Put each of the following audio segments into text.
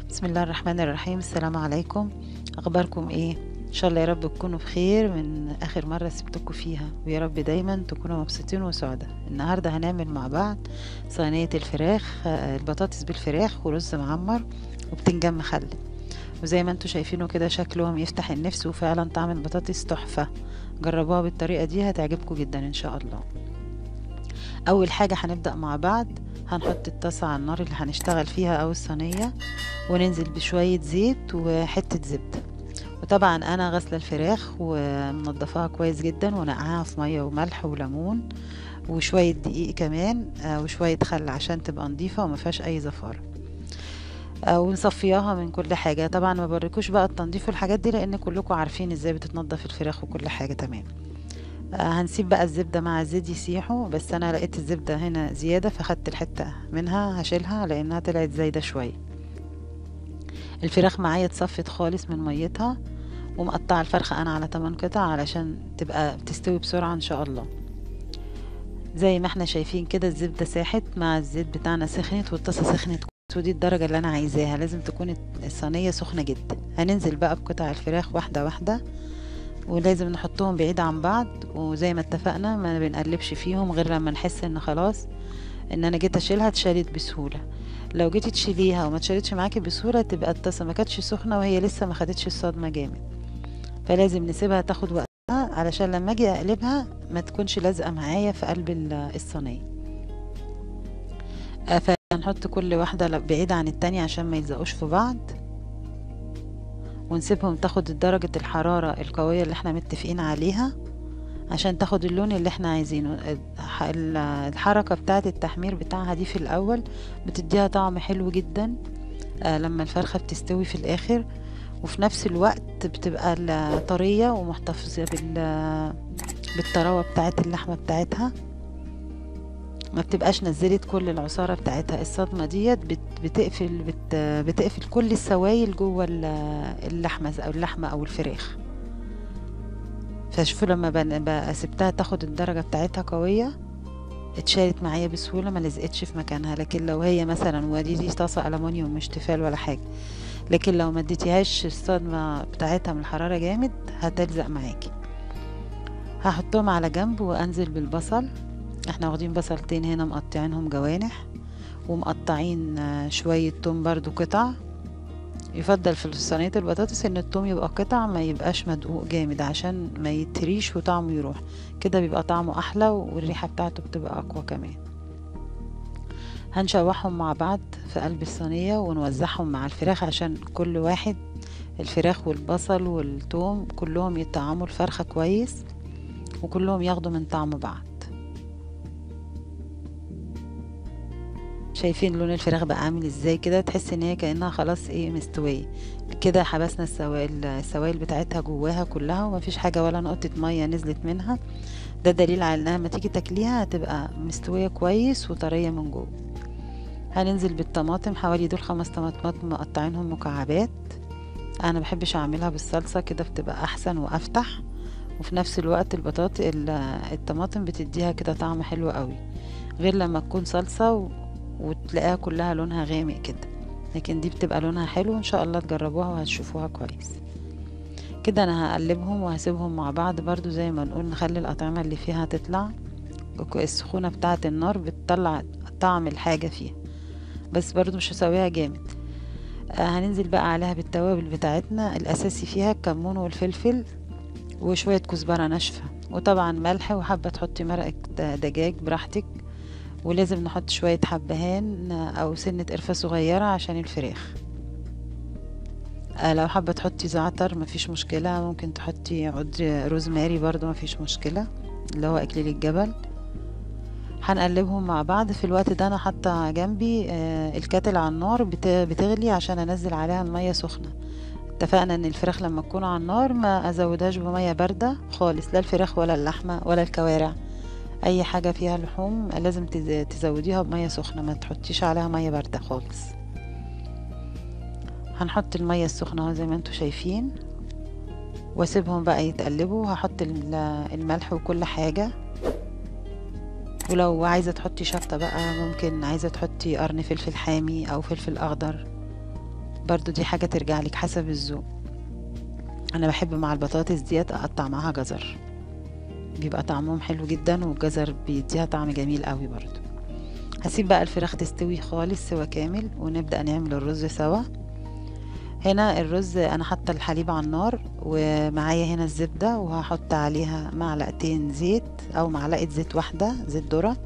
بسم الله الرحمن الرحيم. السلام عليكم. اخباركم ايه؟ ان شاء الله يا رب تكونوا بخير من اخر مرة سبتكم فيها، ويا رب دايما تكونوا مبسوطين وسعداء. النهاردة هنعمل مع بعض صينية الفراخ، البطاطس بالفراخ ورز معمر وبتنجان مخلل. وزي ما انتوا شايفينه كده شكلهم يفتح النفس، وفعلا طعم البطاطس تحفة. جربوها بالطريقة دي هتعجبكم جدا ان شاء الله. اول حاجة هنبدأ مع بعض، هنحط الطاسة على النار اللي هنشتغل فيها او الصينية، وننزل بشوية زيت وحتة زبدة. وطبعا انا غسلة الفراخ ومنضفاها كويس جدا ونقعها في مية وملح وليمون وشوية دقيق كمان، وشوية خل عشان تبقى نضيفة وما فيهاش اي زفارة. ونصفياها من كل حاجة. طبعا ما بريكوش بقى التنظيف والحاجات دي لان كلكم عارفين ازاي بتتنضف الفراخ وكل حاجة تمام. هنسيب بقى الزبدة مع الزيت يسيحوا، بس انا لقيت الزبدة هنا زيادة فخدت الحتة منها هشيلها لانها طلعت زايدة شوية. الفراخ معايا اتصفت خالص من ميتها، ومقطعه الفرخه انا على 8 قطع علشان تبقى تستوي بسرعه ان شاء الله. زي ما احنا شايفين كده الزبده ساحت مع الزيت بتاعنا، سخنت والطاسه سخنت، ودي الدرجه اللي انا عايزاها. لازم تكون الصينيه سخنه جدا. هننزل بقى بقطع الفراخ واحده واحده، ولازم نحطهم بعيد عن بعض، وزي ما اتفقنا ما بنقلبش فيهم غير لما نحس ان خلاص ان انا جيت اشيلها اتشالت بسهوله. لو جيتي تشيليها وما اتشالتش معاكي بسهوله تبقى الطاسه ما كانتش سخنه وهي لسه ما خدتش الصدمه جامد. فلازم نسيبها تاخد وقتها علشان لما اجي اقلبها ما تكونش لازقه معايا في قلب الصينيه. فنحط كل واحده بعيده عن التانية عشان ما يلزقوش في بعض، ونسيبهم تاخد درجه الحراره القويه اللي احنا متفقين عليها عشان تاخد اللون اللي احنا عايزينه. الحركه بتاعه التحمير بتاعها دي في الاول بتديها طعم حلو جدا لما الفرخه بتستوي في الاخر، وفي نفس الوقت بتبقى طرية ومحتفظة بالطراوة بتاعت اللحمة بتاعتها، ما بتبقاش نزلت كل العصارة بتاعتها. الصدمة ديت بتقفل كل السوائل جوه اللحمة او الفراخ. فشوفوا لما بقى سبتها تاخد الدرجة بتاعتها قوية اتشالت معايا بسهولة، ما لزقتش في مكانها. لكن لو هي مثلا ودي طاسة ألمونيوم مش تيفال ولا حاجة، لكن لو ما اديتيهاش الصدمة بتاعتها من الحرارة جامد هتلزق معاكي. هحطهم على جنب وانزل بالبصل. احنا واخدين بصلتين هنا مقطعينهم جوانح، ومقطعين شوية توم برضو قطع. يفضل في صينية البطاطس ان التوم يبقى قطع ما يبقاش مدقوق جامد عشان ما يتريش وطعمه يروح كده، بيبقى طعمه احلى والريحة بتاعته بتبقى اقوى كمان. هنشوحهم مع بعض في قلب الصينية ونوزعهم مع الفراخ عشان كل واحد، الفراخ والبصل والثوم كلهم يطعموا الفرخة كويس وكلهم ياخدوا من طعم بعض. شايفين لون الفراخ بقى عامل ازاي كده؟ تحس ان هي كأنها خلاص ايه مستوية كده. حبسنا السوائل بتاعتها جواها كلها ومفيش حاجة ولا نقطة مية نزلت منها. ده دليل على انها لما تيجي تاكليها هتبقى مستوية كويس وطرية من جوه. هننزل بالطماطم، حوالي دول 5 طماطمات مقطعينهم مكعبات. انا بحبش اعملها بالصلصة كده، بتبقى احسن وافتح، وفي نفس الوقت الطماطم بتديها كده طعم حلو قوي، غير لما تكون صلصة وتلاقيها كلها لونها غامق كده. لكن دي بتبقى لونها حلو، ان شاء الله تجربوها وهتشوفوها كويس. كده انا هقلبهم وهسيبهم مع بعض برضو زي ما نقول نخلي الاطعمة اللي فيها تطلع. السخونة بتاعة النار بتطلع طعم الحاجة فيها، بس برضو مش هسويها جامد. هننزل بقى عليها بالتوابل بتاعتنا. الاساسي فيها الكمون والفلفل وشوية كزبرة ناشفة، وطبعا ملح، وحابة تحطي مرقة دجاج براحتك. ولازم نحط شوية حبهان او سنة قرفة صغيرة عشان الفراخ. لو حابة تحطي زعتر مفيش مشكلة، ممكن تحطي عود روزماري برضو مفيش مشكلة، اللي هو اكليل الجبل. هنقلبهم مع بعض. في الوقت ده انا حاطة جنبي الكاتل على النار بتغلي عشان انزل عليها المية سخنة. اتفقنا ان الفراخ لما تكون على النار ما ازودهاش بمية باردة خالص، لا الفراخ ولا اللحمة ولا الكوارع. اي حاجة فيها لحوم لازم تزوديها بمية سخنة، ما تحطيش عليها مية باردة خالص. هنحط المية السخنة زي ما انتوا شايفين واسيبهم بقى يتقلبوا. هحط الملح وكل حاجة، ولو عايزة تحطي شطة بقى ممكن، عايزة تحطي قرن فلفل حامي او فلفل اخضر برضو دي حاجة ترجع لك حسب الذوق. انا بحب مع البطاطس ديت اقطع معاها جزر، بيبقى طعمهم حلو جدا، والجزر بيديها طعم جميل قوي برضو. هسيب بقى الفراخ تستوي خالص سوا كامل، ونبدأ نعمل الرز سوا. هنا الرز انا حاطه الحليب على النار، ومعايا هنا الزبدة، وهحط عليها معلقتين زيت او معلقة زيت واحدة، زيت ذرة،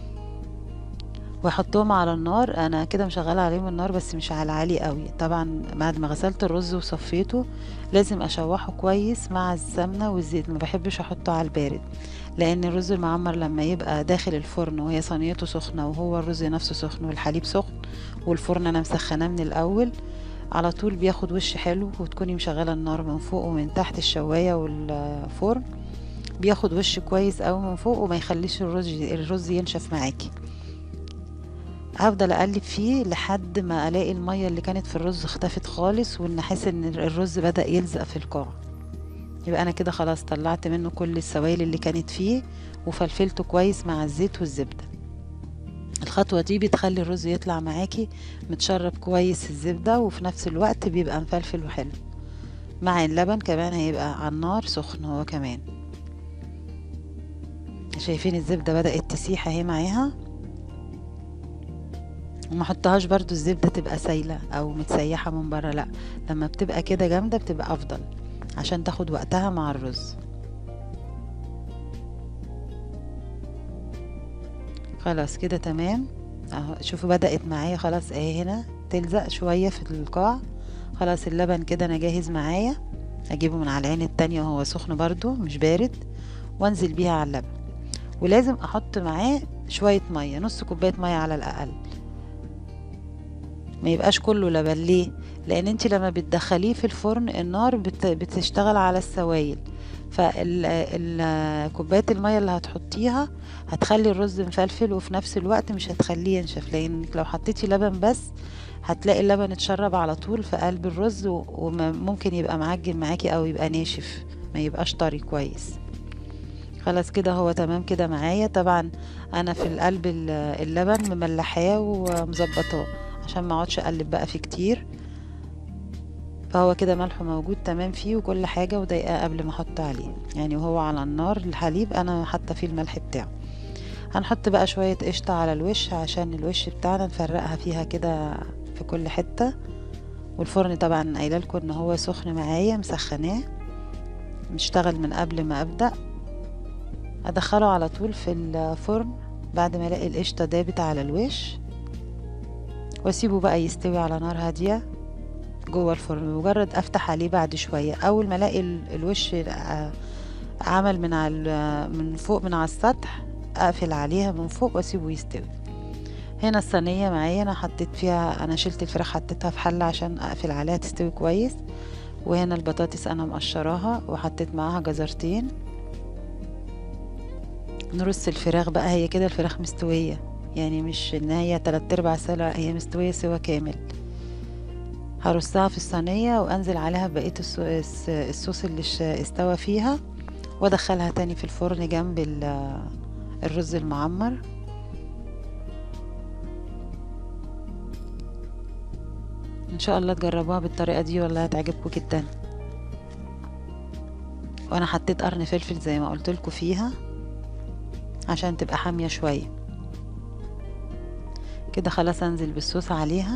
واحطهم على النار. انا كده مشغله عليهم النار بس مش على عالي قوي. طبعا بعد ما غسلت الرز وصفيته لازم اشوحه كويس مع السمنه والزيت، ما بحبش احطه على البارد، لان الرز المعمر لما يبقى داخل الفرن وهي صينيته سخنه وهو الرز نفسه سخن والحليب سخن والفرن انا مسخناه من الاول، على طول بياخد وش حلو. وتكوني مشغله النار من فوق ومن تحت الشوايه والفرن، بياخد وش كويس قوي من فوق، وما يخليش الرز ينشف معاكي. هفضل اقلب فيه لحد ما الاقي المية اللي كانت في الرز اختفت خالص، وان احس ان الرز بدأ يلزق في القاع، يبقى انا كده خلاص طلعت منه كل السوائل اللي كانت فيه، وفلفلته كويس مع الزيت والزبدة. الخطوة دي بتخلي الرز يطلع معاكي متشرب كويس الزبدة، وفي نفس الوقت بيبقى مفلفل وحلو. مع اللبن كمان هيبقى على النار سخن هو كمان. شايفين الزبدة بدأت تسيح اهي معاها. وما احطهاش برضو الزبدة تبقى سايلة او متسيحة من بره، لا، لما بتبقى كده جامدة بتبقى افضل عشان تاخد وقتها مع الرز. خلاص كده تمام اهو. شوفوا بدأت معايا خلاص اهي، هنا تلزق شوية في القاع. خلاص اللبن كده انا جاهز معايا. اجيبه من على العين التانية وهو سخن برضو مش بارد، وانزل بيها على اللبن. ولازم احط معاه شوية مية، نص كوباية مية على الاقل، ما يبقاش كله لبن. ليه؟ لان انت لما بتدخليه في الفرن النار بتشتغل على السوائل، فكوبايه الميه اللي هتحطيها هتخلي الرز مفلفل، وفي نفس الوقت مش هتخليه ينشف، لانك لو حطيتي لبن بس هتلاقي اللبن اتشرب على طول في قلب الرز، وممكن يبقى معجن معاكي او يبقى ناشف، ما يبقاش طري كويس. خلاص كده هو تمام كده معايا. طبعا انا في القلب اللبن مملحاه ومظبطاه عشان ما اقعدش اقلب بقى فيه كتير، فهو كده ملحه موجود تمام فيه وكل حاجه، ودقيقه قبل ما احط عليه يعني، وهو على النار الحليب انا حاطه فيه الملح بتاعه. هنحط بقى شويه قشطه على الوش عشان الوش بتاعنا نفرقها فيها كده في كل حته. والفرن طبعا قايله لكم ان هو سخن معايا، مسخناه مشتغل من قبل ما ابدا. ادخله على طول في الفرن بعد ما الاقي القشطه دابت على الوش، واسيبه بقى يستوي على نار هاديه جوه الفرن. مجرد افتح عليه بعد شويه، اول ما الاقي الوش عمل من فوق من على السطح، اقفل عليها من فوق واسيبه يستوي. هنا الصينيه معايا انا حطيت فيها، انا شلت الفراخ حطيتها في حله عشان اقفل عليها تستوي كويس. وهنا البطاطس انا مقشراها وحطيت معاها جزرتين. نرص الفراخ بقى، هي كده الفراخ مستويه يعني، مش ان هي 3/4 سلقة، هي مستويه سوا كامل. هرصها في الصينية وانزل عليها بقية الصوص اللي استوى فيها، وادخلها تاني في الفرن جنب الرز المعمر. ان شاء الله تجربوها بالطريقة دي والله هتعجبكم جدا. وانا حطيت قرن فلفل زي ما قلت لكم فيها عشان تبقى حامية شوية كده. خلاص انزل بالصوص عليها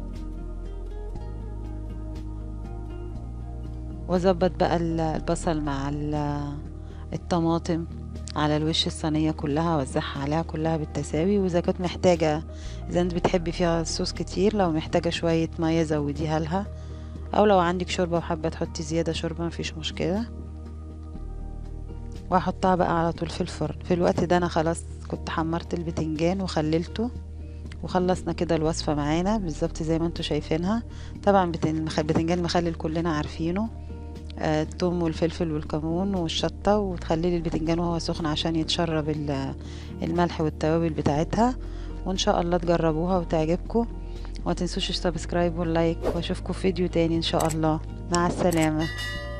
واظبط بقى البصل مع الطماطم على الوش الصينية كلها، اوزعها عليها كلها بالتساوي. واذا كنت محتاجة، اذا انت بتحبي فيها الصوص كتير، لو محتاجة شوية مية زوديها لها، او لو عندك شوربة وحابة تحطي زيادة شوربة مفيش مشكلة. واحطها بقى على طول في الفرن. في الوقت ده انا خلاص كنت حمرت البتنجان وخللته، وخلصنا كده الوصفة معانا بالظبط زي ما انتوا شايفينها. طبعا بتنجان مخلل كلنا عارفينه، الثوم والفلفل والكمون والشطة، وتخللي البتنجان وهو سخن عشان يتشرب الملح والتوابل بتاعتها. وان شاء الله تجربوها وتعجبكم، وما تنسوش السبسكرايب واللايك، واشوفكم في فيديو تاني ان شاء الله. مع السلامة.